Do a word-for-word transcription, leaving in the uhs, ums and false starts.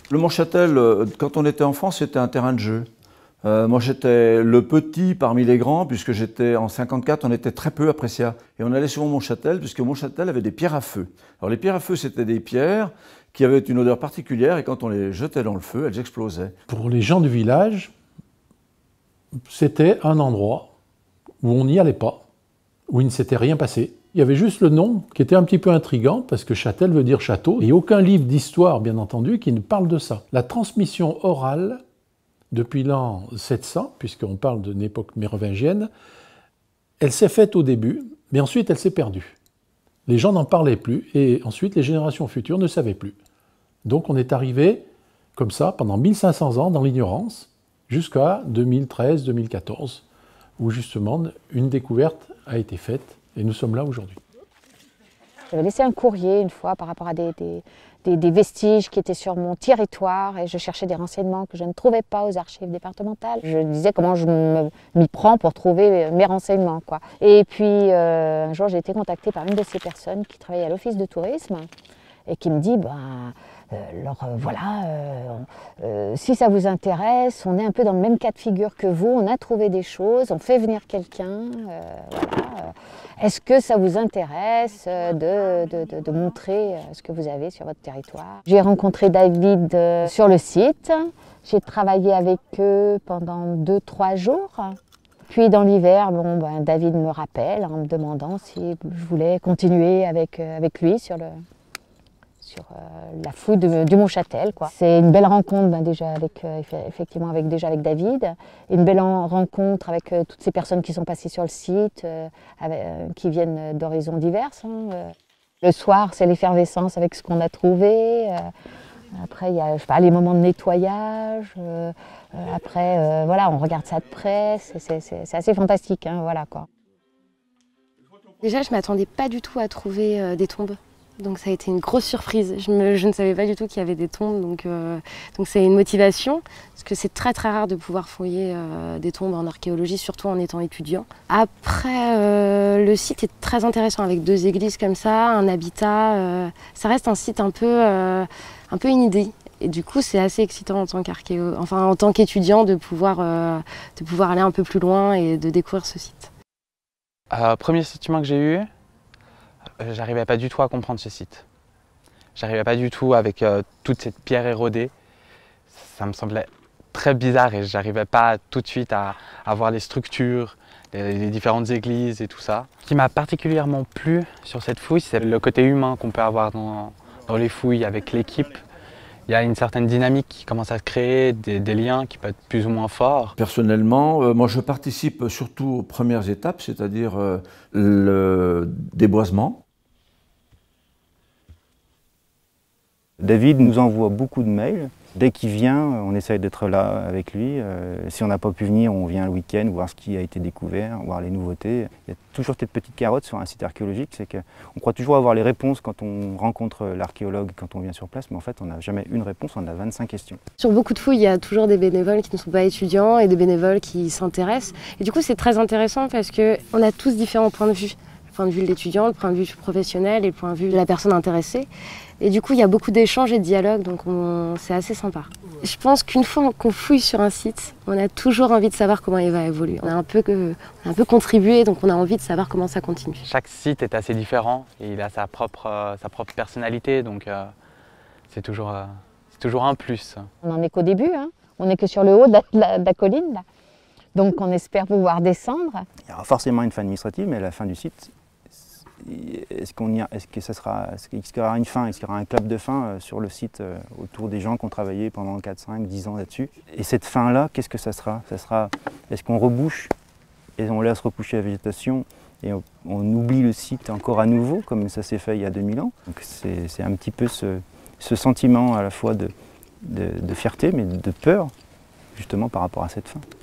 Le Montchâtel, quand on était enfant, c'était un terrain de jeu. Euh, moi, j'étais le petit parmi les grands, puisque j'étais en cinquante-quatre, on était très peu à Pressia. Et on allait souvent au Montchâtel, puisque Montchâtel avait des pierres à feu. Alors les pierres à feu, c'était des pierres qui avaient une odeur particulière, et quand on les jetait dans le feu, elles explosaient. Pour les gens du village, c'était un endroit où on n'y allait pas, où il ne s'était rien passé. Il y avait juste le nom qui était un petit peu intriguant, parce que Châtel veut dire château, et aucun livre d'histoire, bien entendu, qui ne parle de ça. La transmission orale, depuis l'an sept cents, puisqu'on parle d'une époque mérovingienne, elle s'est faite au début, mais ensuite elle s'est perdue. Les gens n'en parlaient plus, et ensuite les générations futures ne savaient plus. Donc on est arrivé, comme ça, pendant mille cinq cents ans, dans l'ignorance, jusqu'à deux mille treize deux mille quatorze, où justement une découverte a été faite, et nous sommes là aujourd'hui. J'avais laissé un courrier une fois par rapport à des, des, des, des vestiges qui étaient sur mon territoire et je cherchais des renseignements que je ne trouvais pas aux archives départementales. Je disais comment je m'y prends pour trouver mes renseignements, quoi. Et puis euh, un jour j'ai été contactée par une de ces personnes qui travaillait à l'office de tourisme et qui me dit ben, euh, alors euh, voilà, euh, euh, si ça vous intéresse, on est un peu dans le même cas de figure que vous, on a trouvé des choses, on fait venir quelqu'un, euh, voilà. Est-ce que ça vous intéresse de, de, de, de montrer ce que vous avez sur votre territoire? J'ai rencontré David sur le site, j'ai travaillé avec eux pendant deux trois jours. Puis dans l'hiver, bon, ben, David me rappelle en me demandant si je voulais continuer avec, avec lui sur, le, sur euh, la fouille de, du Montchâtel, quoi. C'est une belle rencontre ben, déjà avec, euh, effectivement avec, déjà avec David, une belle rencontre avec euh, toutes ces personnes qui sont passées sur le site, euh, avec, euh, qui viennent d'horizons divers. Hein, euh. Le soir, c'est l'effervescence avec ce qu'on a trouvé. Euh, après, il y a je sais pas, les moments de nettoyage. Euh, euh, après, euh, voilà, on regarde ça de près. C'est assez fantastique, hein, voilà, quoi. Déjà, je ne m'attendais pas du tout à trouver euh, des tombes. Donc ça a été une grosse surprise. Je, me, je ne savais pas du tout qu'il y avait des tombes, donc euh, donc c'est une motivation, parce que c'est très très rare de pouvoir fouiller euh, des tombes en archéologie, surtout en étant étudiant. Après, euh, le site est très intéressant, avec deux églises comme ça, un habitat. Euh, ça reste un site un peu, euh, un peu inédit. Et du coup, c'est assez excitant en tant qu'archéo, enfin en tant qu'étudiant de pouvoir, euh, de pouvoir aller un peu plus loin et de découvrir ce site. Euh, premier sentiment que j'ai eu, j'arrivais pas du tout à comprendre ce site. J'arrivais pas du tout avec euh, toute cette pierre érodée. Ça me semblait très bizarre et j'arrivais pas tout de suite à, à voir les structures, les, les différentes églises et tout ça. Ce qui m'a particulièrement plu sur cette fouille, c'est le côté humain qu'on peut avoir dans, dans les fouilles avec l'équipe. Il y a une certaine dynamique qui commence à se créer, des, des liens qui peuvent être plus ou moins forts. Personnellement, euh, moi je participe surtout aux premières étapes, c'est-à-dire euh, le déboisement. David nous envoie beaucoup de mails. Dès qu'il vient, on essaye d'être là avec lui. Euh, si on n'a pas pu venir, on vient le week-end voir ce qui a été découvert, voir les nouveautés. Il y a toujours cette petite carotte sur un site archéologique, c'est qu'on croit toujours avoir les réponses quand on rencontre l'archéologue, quand on vient sur place, mais en fait on n'a jamais une réponse, on a vingt-cinq questions. Sur beaucoup de fouilles, il y a toujours des bénévoles qui ne sont pas étudiants et des bénévoles qui s'intéressent. Et du coup, c'est très intéressant parce qu'on a tous différents points de vue. Le point de vue de l'étudiant, le point de vue professionnel et le point de vue de la personne intéressée. Et du coup, il y a beaucoup d'échanges et de dialogues, donc c'est assez sympa. Je pense qu'une fois qu'on fouille sur un site, on a toujours envie de savoir comment il va évoluer. On a un peu, que, on a un peu contribué, donc on a envie de savoir comment ça continue. Chaque site est assez différent et il a sa propre, euh, sa propre personnalité, donc euh, c'est toujours, euh, c'est toujours un plus. On n'en est qu'au début, hein. On n'est que sur le haut de la, de la, de la colline, là. Donc on espère pouvoir descendre. Il y aura forcément une fin administrative, mais à la fin du site, est-ce qu'on y a, est-ce que ça sera, est-ce qu'il y aura une fin, est-ce qu'il y aura un clap de fin euh, sur le site euh, autour des gens qui ont travaillé pendant quatre, cinq, dix ans là-dessus? Et cette fin-là, qu'est-ce que ça sera? Ça sera, est-ce qu'on rebouche et on laisse recoucher la végétation et on, on oublie le site encore à nouveau, comme ça s'est fait il y a deux mille ans? Donc c'est un petit peu ce, ce sentiment à la fois de, de, de fierté, mais de peur, justement par rapport à cette fin.